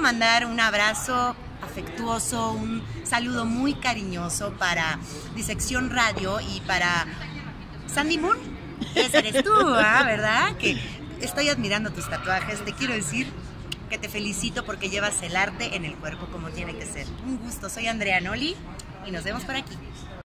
mandar un abrazo afectuoso, un saludo muy cariñoso para Disección Radio y para Sandymoon. Ese eres tú, ¿verdad? Que estoy admirando tus tatuajes. Te quiero decir que te felicito porque llevas el arte en el cuerpo como tiene que ser. Un gusto, soy Andrea Noli y nos vemos por aquí.